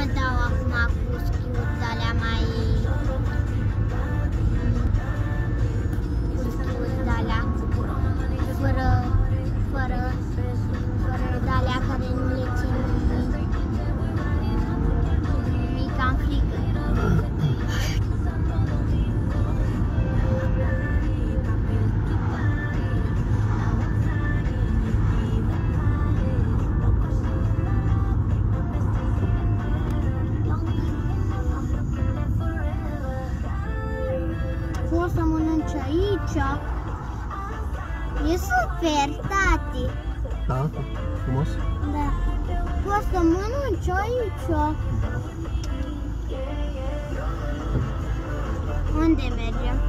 dau acum cu schiuri de-alea mai... Cu schiuri de-alea fără de-alea care nu le țin nimic în frică. Poți să mănânci aici. E super, tati. Da? Frumos? Da. Poți să mănânci aici. Unde mergem?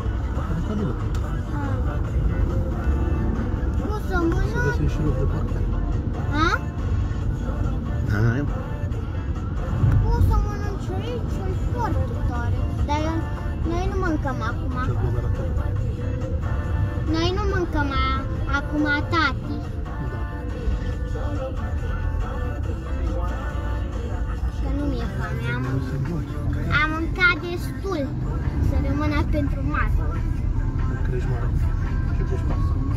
Poți să mănânci? Să găsim și loc de parcă. A? Da. Poți să mănânci aici, e foarte tare. Dar noi nu mâncăm acum. Ce aglomerator. Noi nu mâncăm acum, tati. Da. Că nu mi-e foame. Am mâncat destul. Să rămână pentru masă. Crești mare și gustos.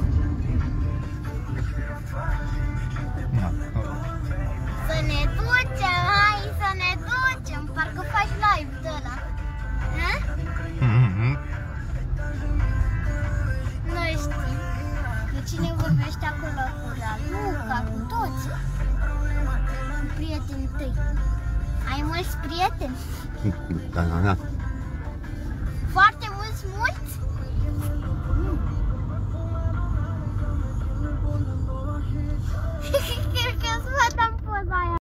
Da. Să ne ducem, hai să ne ducem. Parcă faci live de ăla. Nu știu. Cu cine vorbește acolo? Cu Raluca, cu toți. Cu prietenii tăi. Ai mulți prieteni? Da. Foarte mulți? Cred că îți văd în poza aia.